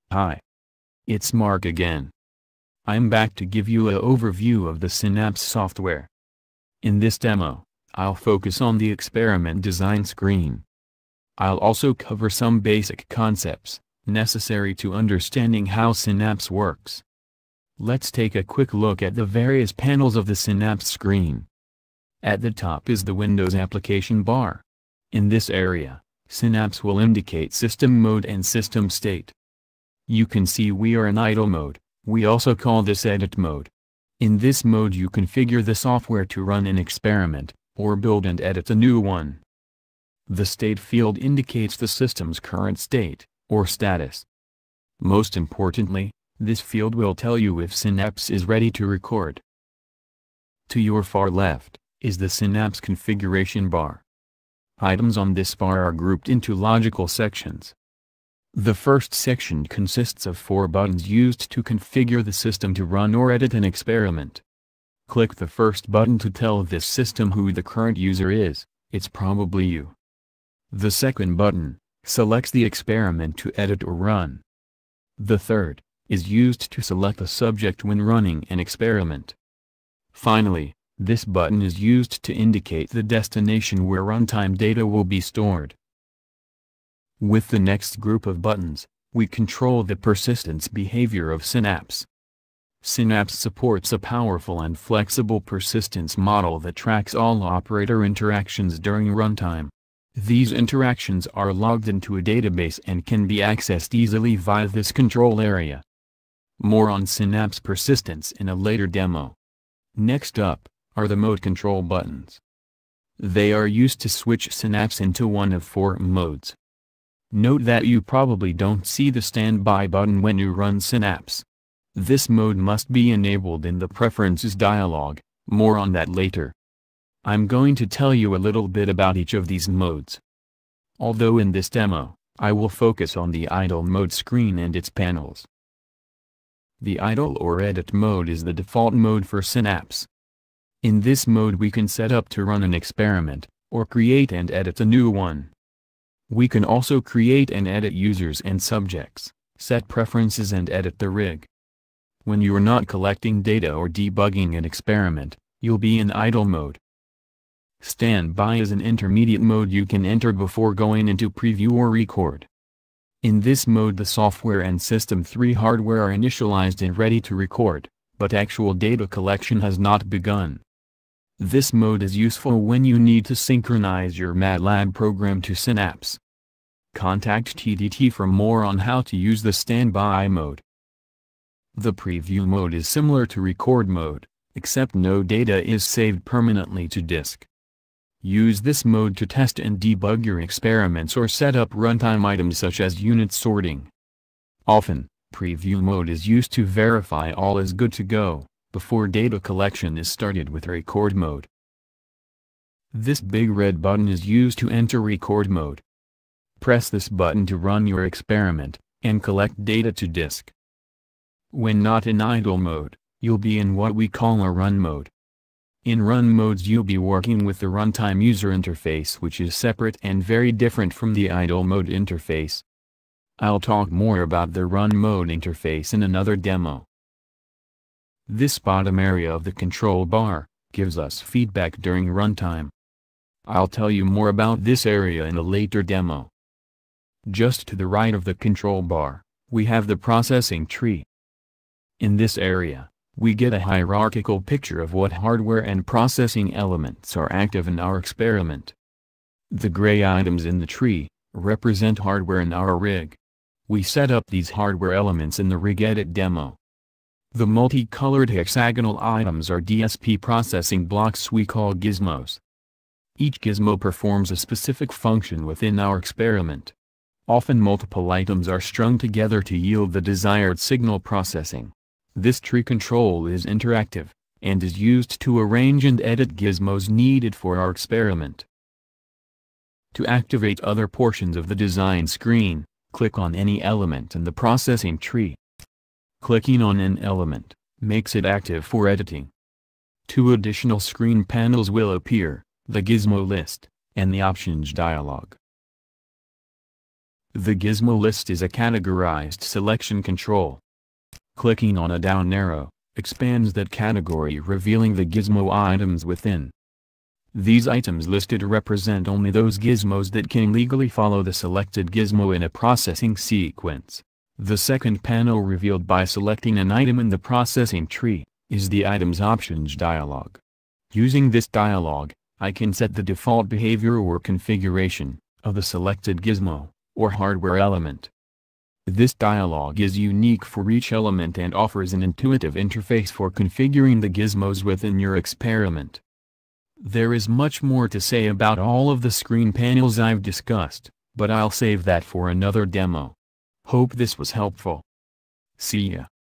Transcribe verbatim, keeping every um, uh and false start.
Hi. It's Mark again. I'm back to give you an overview of the Synapse software. In this demo, I'll focus on the experiment design screen. I'll also cover some basic concepts, necessary to understanding how Synapse works. Let's take a quick look at the various panels of the Synapse screen. At the top is the Windows application bar. In this area, Synapse will indicate system mode and system state. You can see we are in idle mode. We also call this edit mode. In this mode you configure the software to run an experiment, or build and edit a new one. The state field indicates the system's current state, or status. Most importantly, this field will tell you if Synapse is ready to record. To your far left, is the Synapse configuration bar. Items on this bar are grouped into logical sections. The first section consists of four buttons used to configure the system to run or edit an experiment. Click the first button to tell this system who the current user is. It's probably you. The second button selects the experiment to edit or run. The third is used to select a subject when running an experiment. Finally, this button is used to indicate the destination where runtime data will be stored. With the next group of buttons, we control the persistence behavior of Synapse. Synapse supports a powerful and flexible persistence model that tracks all operator interactions during runtime. These interactions are logged into a database and can be accessed easily via this control area. More on Synapse persistence in a later demo. Next up are the mode control buttons. They are used to switch Synapse into one of four modes. Note that you probably don't see the standby button when you run Synapse. This mode must be enabled in the Preferences dialog, more on that later. I'm going to tell you a little bit about each of these modes. Although in this demo, I will focus on the idle mode screen and its panels. The idle or edit mode is the default mode for Synapse. In this mode we can set up to run an experiment, or create and edit a new one. We can also create and edit users and subjects, set preferences and edit the rig. When you're not collecting data or debugging an experiment, you'll be in idle mode. Standby is an intermediate mode you can enter before going into preview or record. In this mode the software and System three hardware are initialized and ready to record, but actual data collection has not begun. This mode is useful when you need to synchronize your MATLAB program to Synapse. Contact T D T for more on how to use the standby mode. The preview mode is similar to record mode, except no data is saved permanently to disk. Use this mode to test and debug your experiments or set up runtime items such as unit sorting. Often, preview mode is used to verify all is good to go, before data collection is started with record mode. This big red button is used to enter record mode. Press this button to run your experiment, and collect data to disk. When not in idle mode, you'll be in what we call a run mode. In run modes you'll be working with the runtime user interface, which is separate and very different from the idle mode interface. I'll talk more about the run mode interface in another demo. This bottom area of the control bar gives us feedback during runtime. I'll tell you more about this area in a later demo. Just to the right of the control bar, we have the processing tree. In this area, we get a hierarchical picture of what hardware and processing elements are active in our experiment. The gray items in the tree represent hardware in our rig. We set up these hardware elements in the rig edit demo. The multicolored hexagonal items are D S P processing blocks we call gizmos. Each gizmo performs a specific function within our experiment. Often multiple items are strung together to yield the desired signal processing. This tree control is interactive, and is used to arrange and edit gizmos needed for our experiment. To activate other portions of the design screen, click on any element in the processing tree. Clicking on an element makes it active for editing. Two additional screen panels will appear, the gizmo list, and the options dialog. The Gizmo list is a categorized selection control. Clicking on a down arrow expands that category, revealing the Gizmo items within. These items listed represent only those gizmos that can legally follow the selected gizmo in a processing sequence. The second panel, revealed by selecting an item in the processing tree, is the Items Options dialog. Using this dialog, I can set the default behavior or configuration of the selected gizmo or hardware element. This dialog is unique for each element and offers an intuitive interface for configuring the gizmos within your experiment. There is much more to say about all of the screen panels I've discussed, but I'll save that for another demo. Hope this was helpful. See ya.